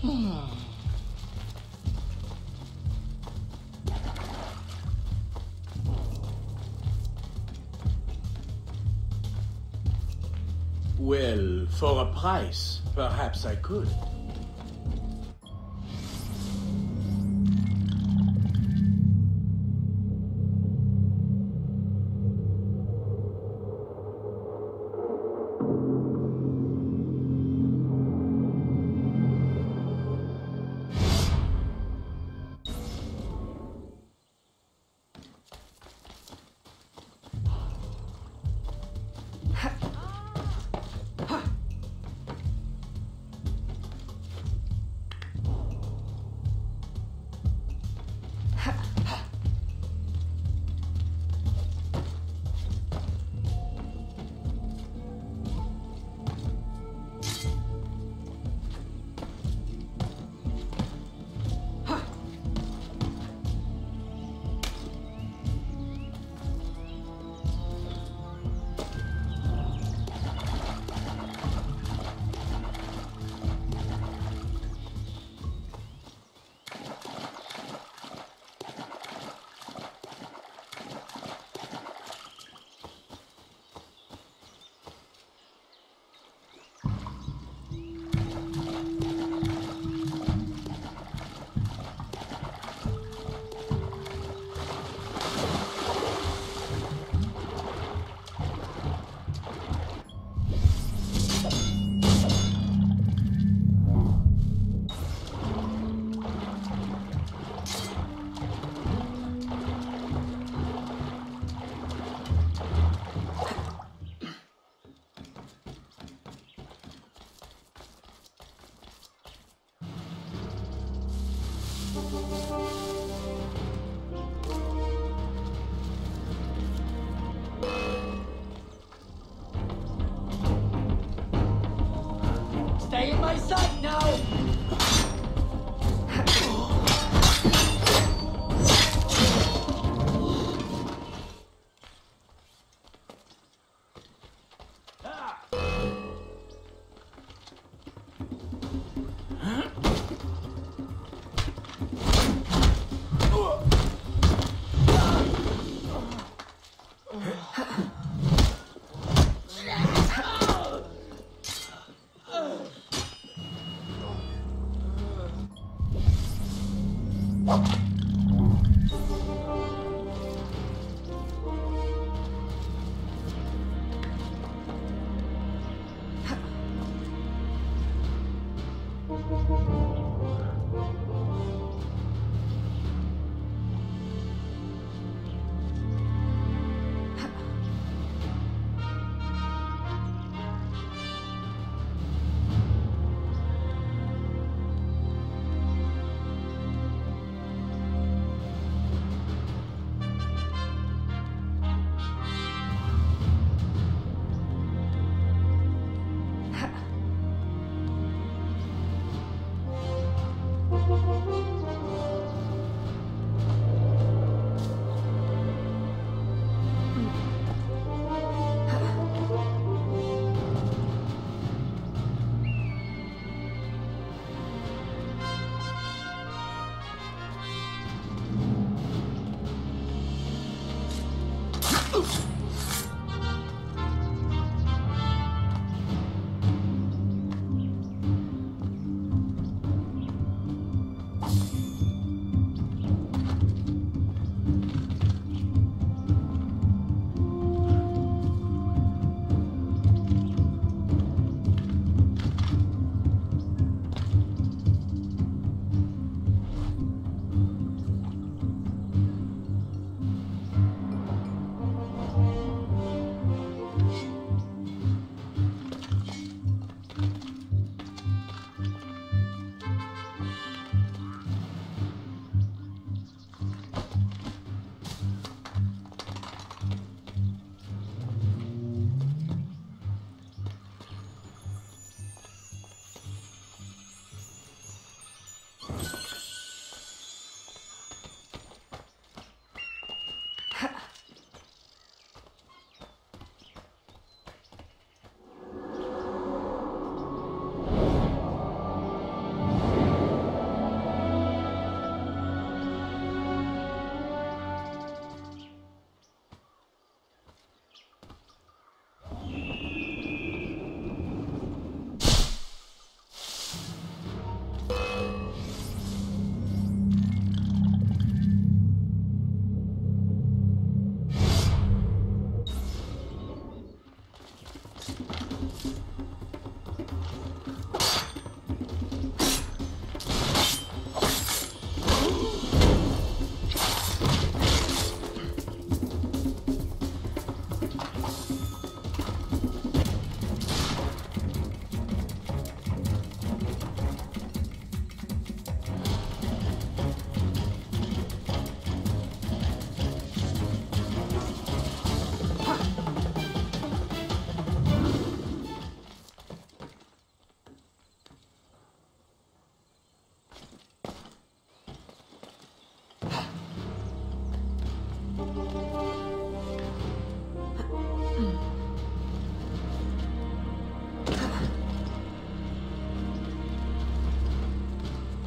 Well, for a price, perhaps I could. Stay in my sight now!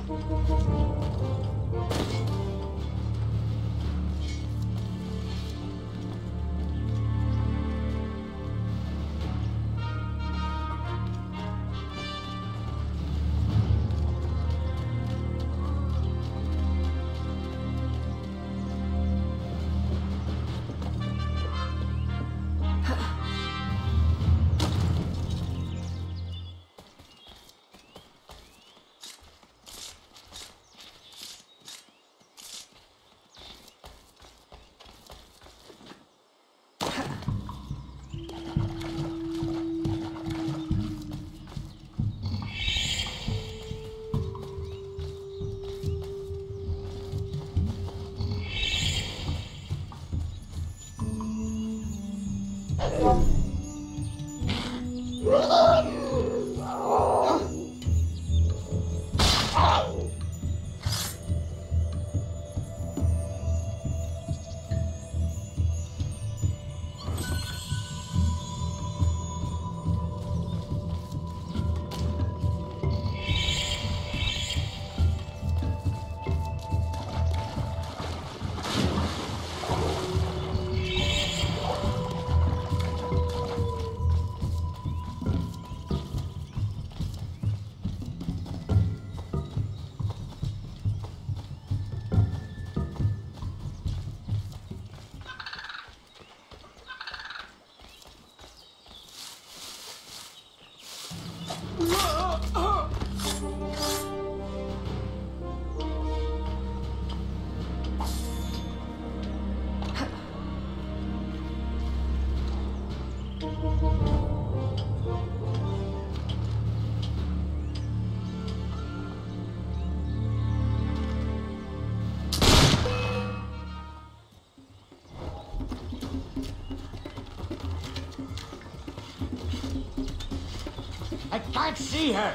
I can't see her!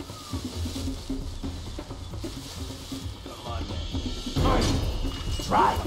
Try.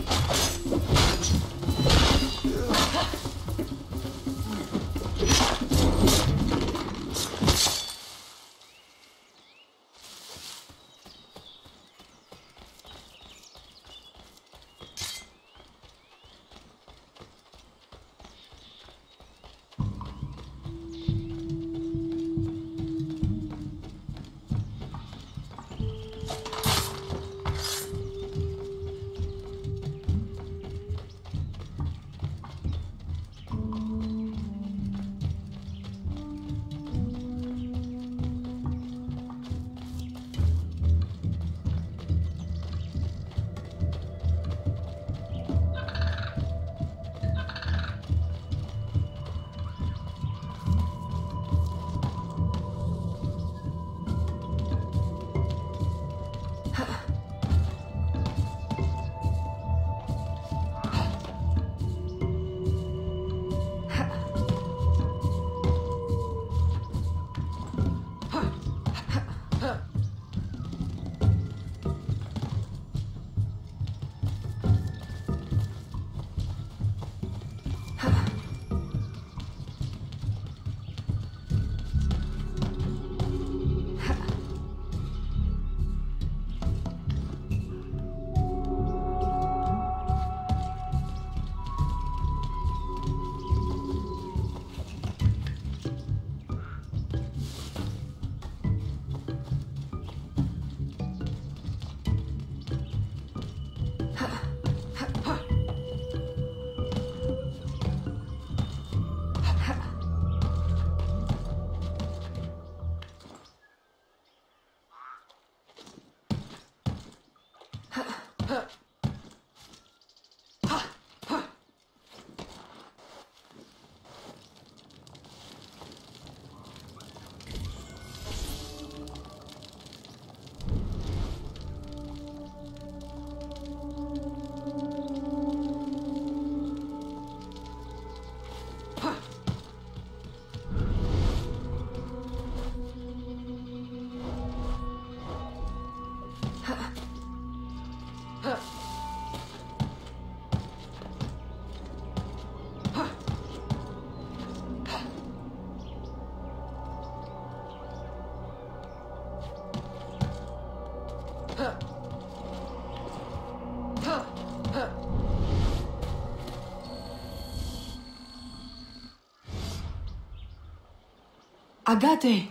Agate!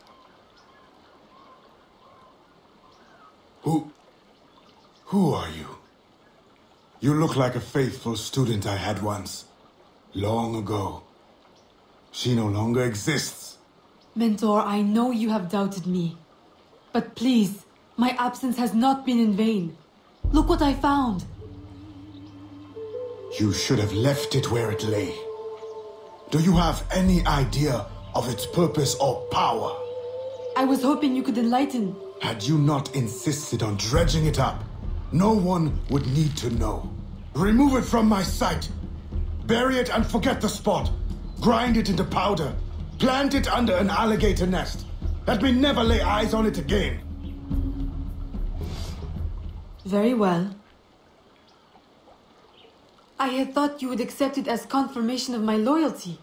Who are you? You look like a faithful student I had once. Long ago. She no longer exists. Mentor, I know you have doubted me. But please, my absence has not been in vain. Look what I found. You should have left it where it lay. Do you have any idea of its purpose or power? I was hoping you could enlighten. Had you not insisted on dredging it up, no one would need to know. Remove it from my sight. Bury it and forget the spot. Grind it into powder. Plant it under an alligator nest. Let me never lay eyes on it again. Very well. I had thought you would accept it as confirmation of my loyalty.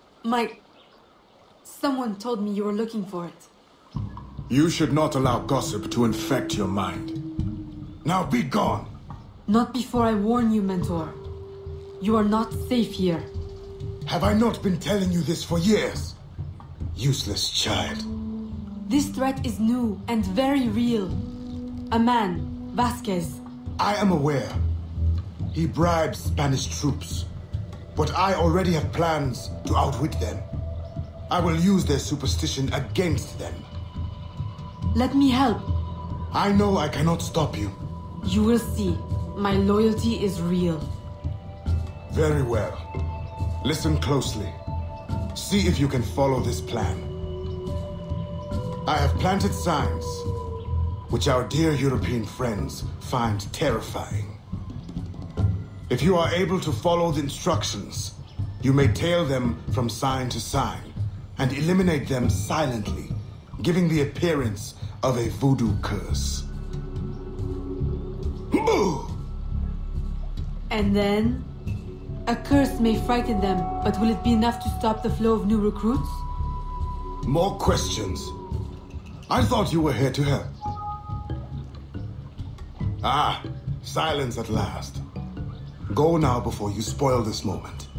Someone told me you were looking for it. You should not allow gossip to infect your mind. Now be gone! Not before I warn you, Mentor. You are not safe here. Have I not been telling you this for years? Useless child. This threat is new and very real. A man, Vasquez. I am aware. He bribes Spanish troops. But I already have plans to outwit them. I will use their superstition against them. Let me help. I know I cannot stop you. You will see. My loyalty is real. Very well. Listen closely. See if you can follow this plan. I have planted signs, which our dear European friends find terrifying. If you are able to follow the instructions, you may tail them from sign to sign and eliminate them silently, giving the appearance of a voodoo curse. And then? A curse may frighten them, but will it be enough to stop the flow of new recruits? More questions? I thought you were here to help. Ah, silence at last. Go now before you spoil this moment.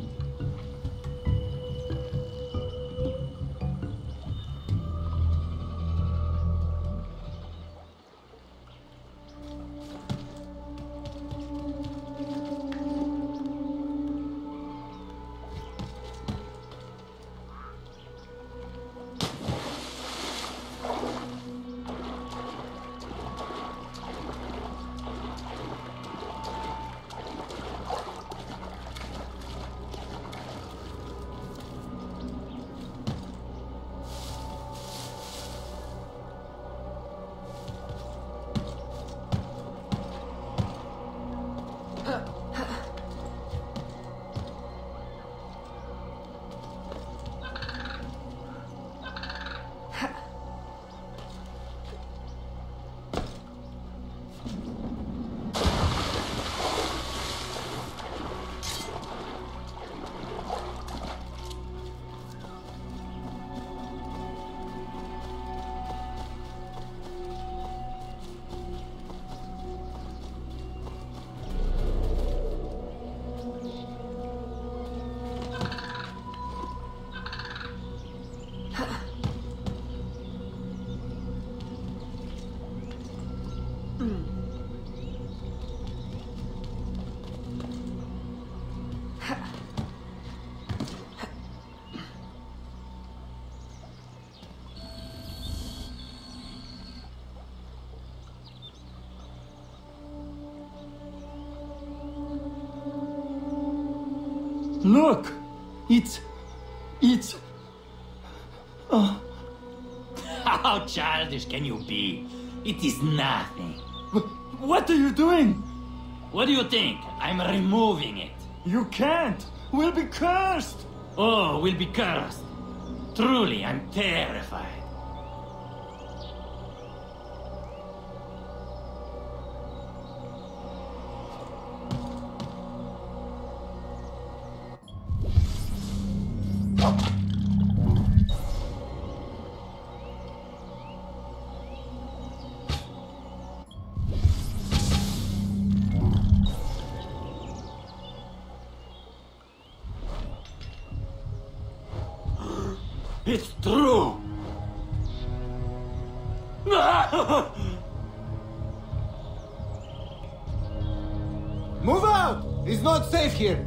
Look! It's... How childish can you be? It is nothing. What are you doing? What do you think? I'm removing it. You can't! We'll be cursed! Oh, we'll be cursed. Truly, I'm terrified. It's true. Move out! It's not safe here.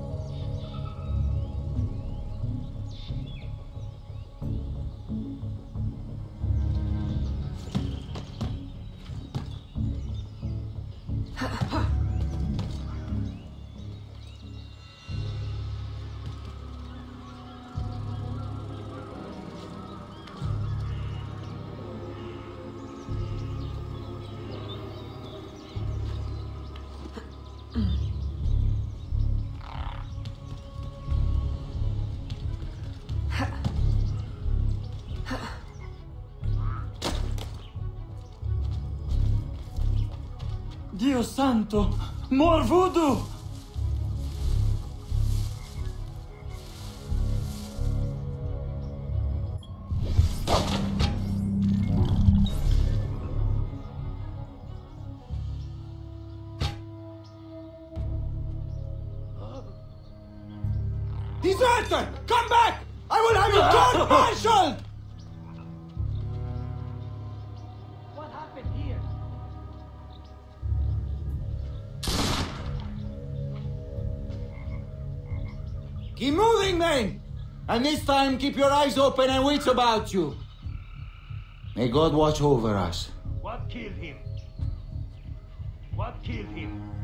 Dio santo! More voodoo! Deserter! Come back! I will have you court-martialed! What happened here? Keep moving, men! And this time, keep your eyes open and wits about you. May God watch over us. What killed him? What killed him?